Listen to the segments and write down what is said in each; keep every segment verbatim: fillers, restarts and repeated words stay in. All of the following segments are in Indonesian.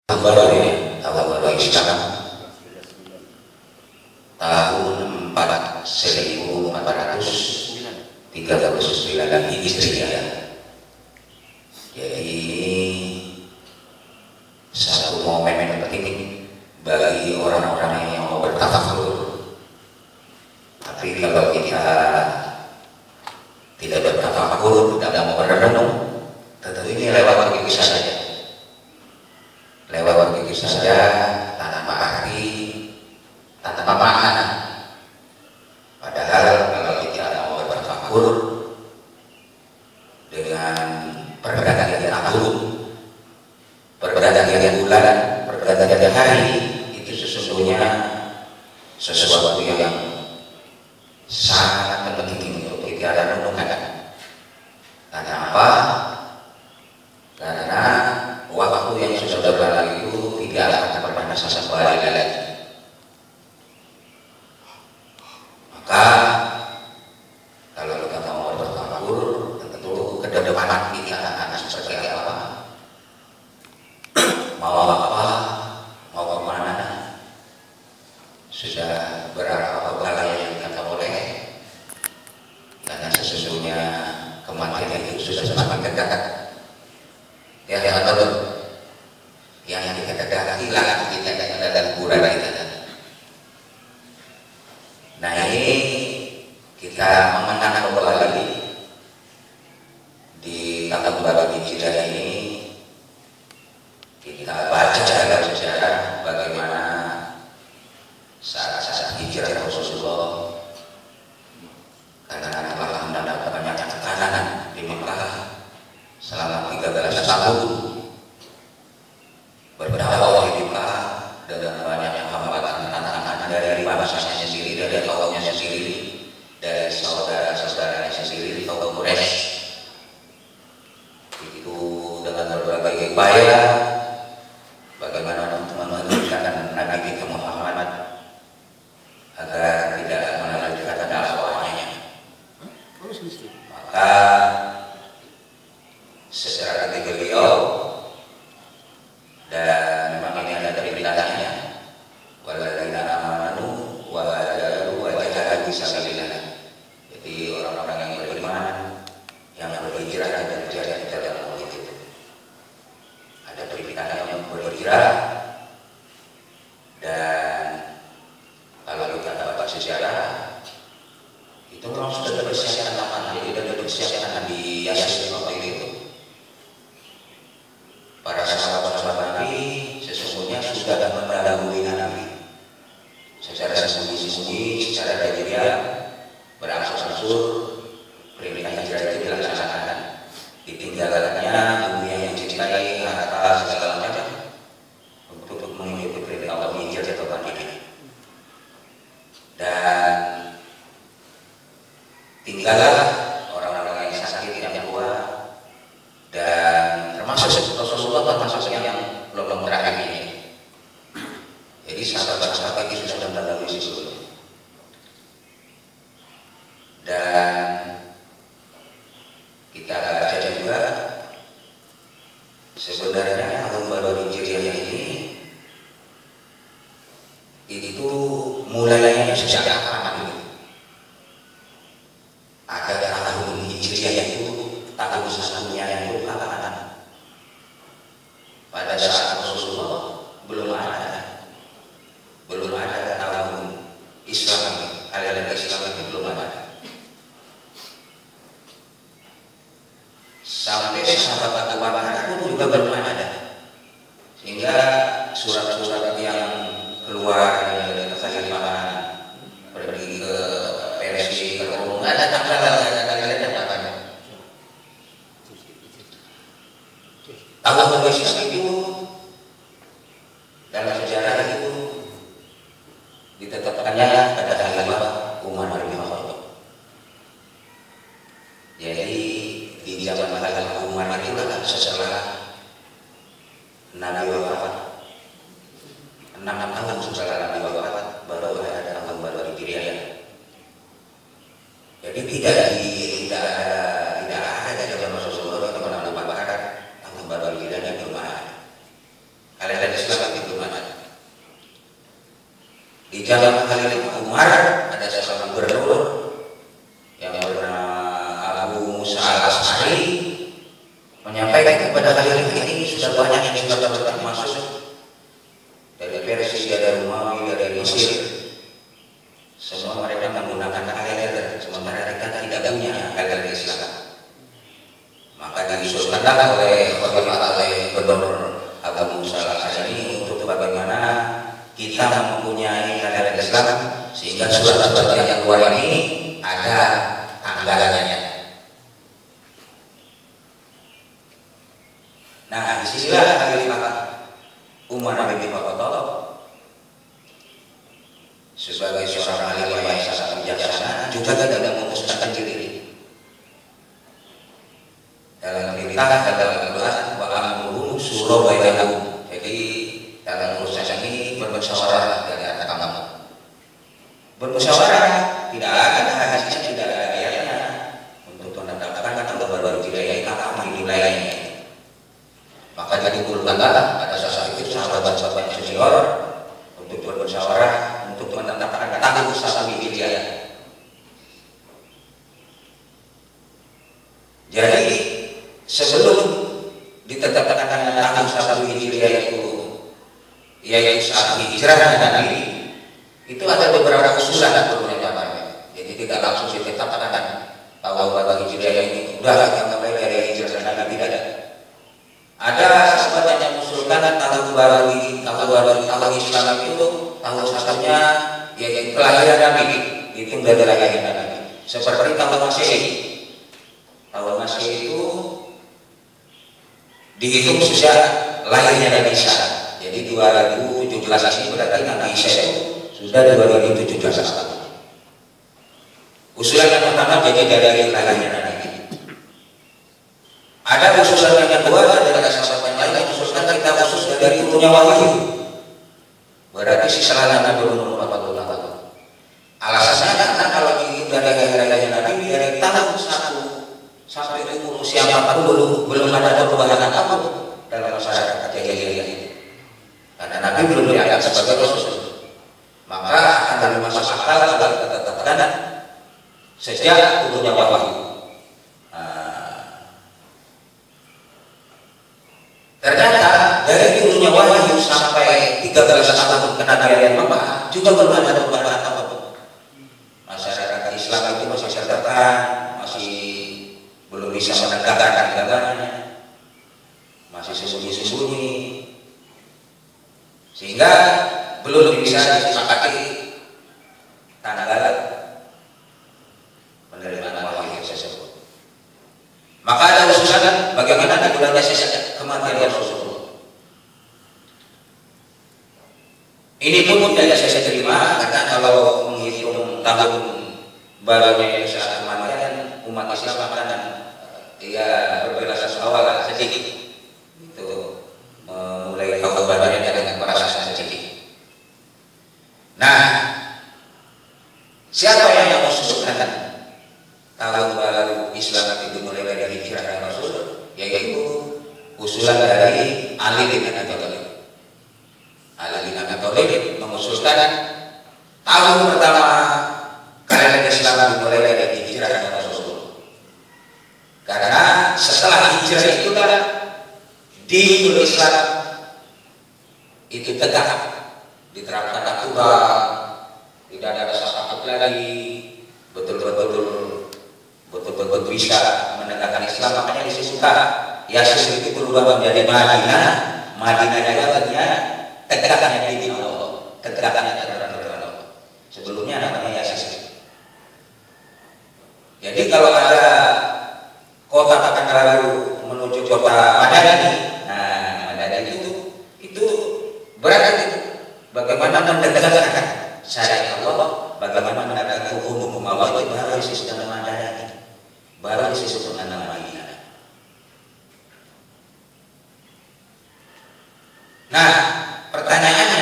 tahun baru ini, tahun baru Islam, tahun empat seribu empat ratus tiga puluh sembilan Hijriah. Jadi satu momen yang penting bagi orang-orang yang mau bertafakur. Tapi kalau kita tidak bertafakur, tidak mau berenung, tentu ini lewat begitu saja. Lewat begitu saja, tanpa arti, tanpa makna. Padahal kalau kita mau bertafakur dengan pergantian tahun, pergantian bulan, pergantian hari, itu sesungguhnya sesuatu yang sangat penting untuk kita renungkan. Karena apa? Karena waktu yang sudah berlalu itu tidak akan pernah kembali lagi. Maka kalau kita mau bertafakur, tentu ke depan kita akan seperti apa, mau apa, mau kemana, sudah berapa kali yang kita boleh. Karena sesungguhnya kematian itu sudah semakin dekat. Ya, ya, betul. Yang kita katakan hilang kita dalam kuburan kita. Nah, ini kita memandang kembali di tahun baru Hijriah ini, kita baca dalam sejarah bagaimana saat-saat hijrah Rasulullah, karena telah mendapat banyak tekanan di Mekah selama tiga belas tahun berdakwah di Mekah dengan banyak hambatan tantangan dari bahasanya sendiri, dari kaumnya sendiri, dari saudara-saudaranya sendiri, kaum Quraisy. Itu dengan berbagai upaya bagaimana menunjukkan Nabi kita Muhammad agar tidak melanjutkan dakwahnya. Maka secara ketika beliau, dan memang ini ada perintahnya, walladzina amanu wa hajaru wa jahadu fisabilillah. Jadi orang-orang yang beriman yang berhijrah dan berjihad di dalam Allah itu. Ada perintahnya yang berhijrah, dan kalau kita dapat sejarah itu memang sudah dipersiapkan lama, jadi sudah dipersiapkan Nabi Yasin waktu itu. Para sahabat-sahabat Nabi sesungguhnya sudah mendahului Nabi secara sembunyi-sembunyi, secara diam-diam, berangsur-angsur perintah hijrah itu dilaksanakan. Ditinggalkannya dunia yang dicintai, harta segala macam untuk mengikuti perintah Allah hijrah ke Madinah. Dan tinggallah orang-orang yang sakit, yang kuat, dan termasuk Rasulullah termasuk yang belum terakhir ini. Jadi sahabat-sahabat itu sudah melalui sebelumnya. Dan kita baca juga sebenarnya tahun baru Hijriah ini itu mulainya sejak kapan itu? Ada tahun Hijriah itu tahun sesungguhnya itu kapan? Pada saat Rasulullah belum ada, belum ada tahun Islam, aliran Islam itu belum ada. Sampai sahabat Abu Bakar pun juga belum ada, sehingga surat-surat yang keluar dari kekhalifahan pergi ke Persia, ke Rom, nggak ada tanggalan, nggak ada tanggalan apa-apa. Tahun Islam itu dalam sejarah itu ditetapkannya pada Khalifah Umar bin Khattab. Jadi di zaman Khalifah Umar itu adalah setelah Nabi wafat, enam tahun setelah Nabi wafat baru ada tahun baru Hijriah. Jadi tidak di tidak ada tidak ada dari zaman Rasulullah atau Nabi Bakar tahun baru Hijriah belum ada. Kalian Al-As'ari menyampaikan kepada kalian ini sudah banyak yang sudah termasuk dari Persia, dari Romawi, dari Mesir. Semua mereka menggunakan kalender, sementara mereka tidak punya kalender Islam. Maka diusulkanlah oleh oleh Gubernur Abu Musa Al-Asy'ari untuk bagaimana kita mempunyai kalender Islam sehingga surat-surat yang keluar ini ada anggarannya. Nah, disinilah Khalifah Umar bin Khattab sebagai seorang alim yang sangat bijaksana juga tidak memutuskan diri dalam perintah dalam Al-Quran wa amruhum syura bainahum. Jadi dalam urusan ini bermusyawarah dari antara kamu. Bermusyawarah tidak ada hadisnya, tidak ada ayatnya untuk menetapkan kalau baru tidak apa dinilainya. Maka dikumpulkanlah pada saat itu sahabat-sahabat senior untuk bermusyawarah untuk menetapkan tahun satu Hijriah. Jadi sebelum ditetapkan tahun satu Hijriah itu, yaitu saat hijrah Nabi, itu ada beberapa usulan beberapa. Jadi tidak langsung ditetapkan bahwa pada Hijriah ini sudah kita mulai dari hijrah Nabi, tidak. Ada sahabat yang mengusulkan tahun baru ini, tahun baru tahun Islam itu tahun satunya yaitu kelahiran Nabi, itu dari kelahiran Nabi. Seperti tahun Masehi. Tahun Masehi itu dihitung sejak lahirnya Nabi Isa. Jadi dua ribu tujuh belas ini berarti Nabi Isa itu sudah dua ribu tujuh belas tahun. Usulan yang pertama jadi dari lahirnya Nabi. Ada usulan yang kedua dari sahabat yang lain yang usulkan kita khusus dari turunnya wahyu. Berarti sisanya Nabi belum empat puluh tahun. Alasannya karena kalau dihitung dari hari-hari Nabi dari tahun satu sampai umur usia empat puluh belum ada perubahan apapun dalam masyarakat jahiliyah ini. Karena Nabi belum dianggap sebagai rasul. Maka akan dari masuk akal kalau kita tetapkan sejak turunnya wahyu. Ternyata dari turunnya wahyu sampai tiga belas tahun kenabian Mekah juga belum ada perubahan apapun. Masyarakat Islam itu masih tertekan, masih belum bisa menegakkan agamanya, masih sembunyi-sembunyi, sehingga belum bisa disepakati tanggal penerimaan wahyu tersebut. Maka ada usulan bagaimana dimulainya sejak kematian Rasulullah. Ini pun tidak saya terima karena kalau menghitung tahun barunya saat kematian umat Islam akan ya berbeda awal sedikit itu memulai tahun barunya dengan perasaan sedikit. Nah, siapa yang mengusulkan tahun baru Islam itu mulai dari hijrah Rasul, yaitu usulan dari Ali bin Abi Thalib. Ali bin Abi Thalib mengusulkan tahun pertama kalender Islam dimulai dari hijrah Rasul. Karena setelah hijrah itu kan di Islam itu tegak, diterapkan aturan, tidak ada rasa takut lagi, betul-betul betul-betul bisa menegakkan Islam. Makanya disebutkan Yasir itu berubah menjadi Madinah. Madinah jawabannya tegaknya di Allah, tegaknya aturan Allah. Sebelumnya namanya Yasir. Jadi kalau ada kota Pekanbaru menuju kota Madani, nah Madani itu itu berarti bagaimana mendekatkan syariat Allah, bagaimana menegakkan hukum Allah itu baru disebut nama Madani, baru disebut nama Madinah. Nah, pertanyaannya,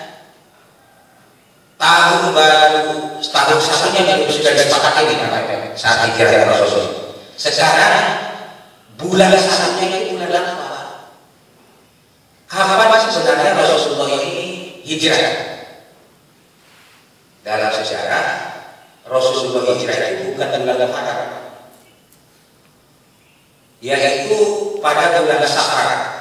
tahun baru tahun satunya yang sudah disepakati dengan saat hijrah Rasul. Sekarang bulan satunya itu bulan apa? Kapan sebenarnya Rasulullah ini hijrah? Dalam sejarah Rasulullah hijrah itu bukan bulan Muharram. yaitu pada bulan Safar